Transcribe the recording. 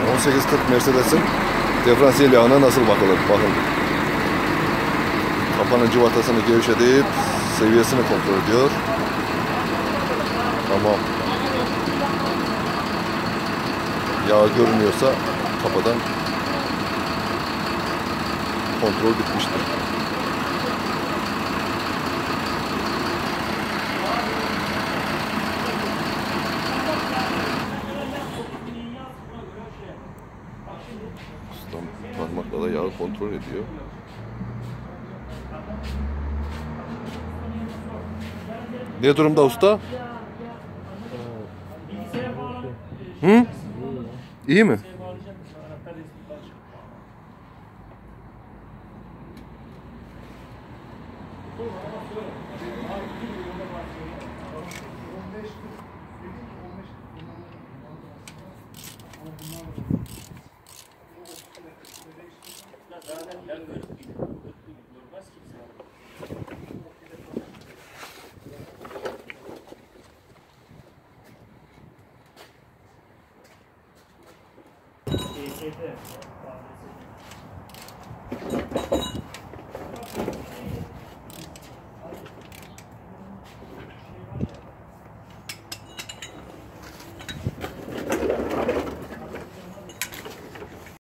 1840 Mercedes'in diferansiyel yağına nasıl bakılır? Bakın. Kapanın cıvatasını gevşetip seviyesini kontrol ediyor. Tamam. Yağ görünüyorsa kapadan kontrol bitmiştir. Ustam parmakla da yağı kontrol ediyor. Ne durumda usta? Hı? İyi mi?